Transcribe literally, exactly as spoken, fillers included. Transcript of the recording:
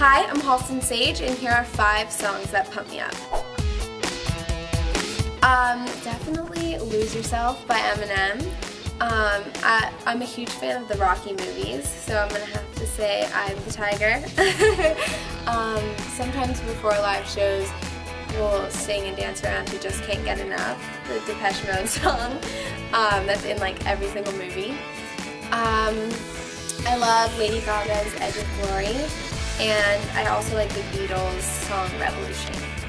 Hi, I'm Halston Sage, and here are five songs that pump me up. Um, definitely Lose Yourself by Eminem. Um, I, I'm a huge fan of the Rocky movies, so I'm going to have to say I'm the Tiger. um, sometimes before live shows, we'll sing and dance around to Just Can't Get Enough, the Depeche Mode song um, that's in like every single movie. Um, I love Lady Gaga's Edge of Glory, and I also like the Beatles song Revolution.